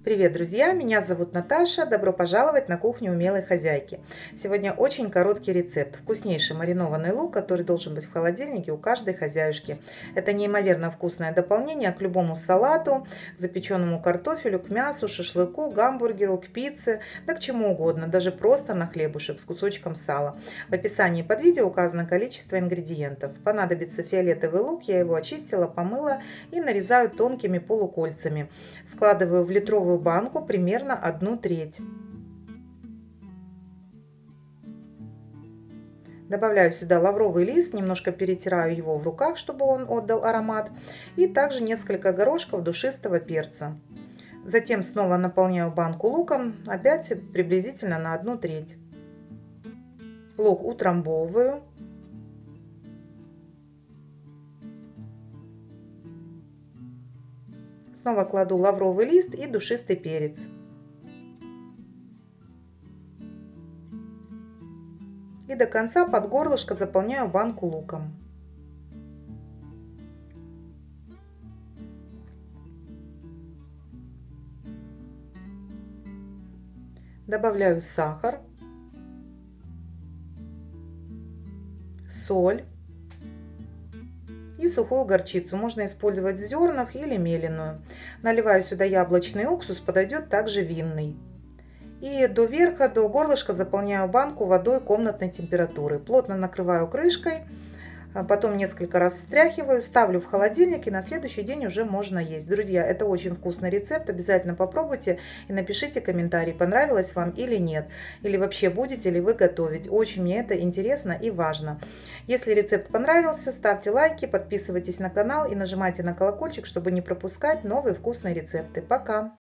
Привет, друзья! Меня зовут Наташа. Добро пожаловать на кухню умелой хозяйки. Сегодня очень короткий рецепт. Вкуснейший маринованный лук, который должен быть в холодильнике у каждой хозяюшки. Это неимоверно вкусное дополнение к любому салату, к запеченному картофелю, к мясу, шашлыку, гамбургеру, к пицце, да к чему угодно, даже просто на хлебушек с кусочком сала. В описании под видео указано количество ингредиентов. Понадобится фиолетовый лук, я его очистила, помыла и нарезаю тонкими полукольцами. Складываю в литровую банку примерно 1/3. Добавляю сюда лавровый лист, немножко перетираю его в руках, чтобы он отдал аромат. И также несколько горошков душистого перца. Затем снова наполняю банку луком, опять приблизительно на 1/3. Лук утрамбовываю. Снова кладу лавровый лист и душистый перец. И до конца под горлышко заполняю банку луком. Добавляю сахар, соль и сухую горчицу. Можно использовать в зернах или меленную. Наливаю сюда яблочный уксус, подойдет также винный. И до верха, до горлышка заполняю банку водой комнатной температуры. Плотно накрываю крышкой, потом несколько раз встряхиваю, ставлю в холодильник, и на следующий день уже можно есть. Друзья, это очень вкусный рецепт, обязательно попробуйте и напишите комментарий, понравилось вам или нет, или вообще будете ли вы готовить. Очень мне это интересно и важно. Если рецепт понравился, ставьте лайки, подписывайтесь на канал и нажимайте на колокольчик, чтобы не пропускать новые вкусные рецепты. Пока!